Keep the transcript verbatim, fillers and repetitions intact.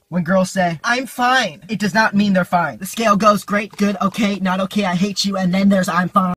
When girls say, I'm fine, it does not mean they're fine. The scale goes great, good, okay, not okay, I hate you, and then there's I'm fine.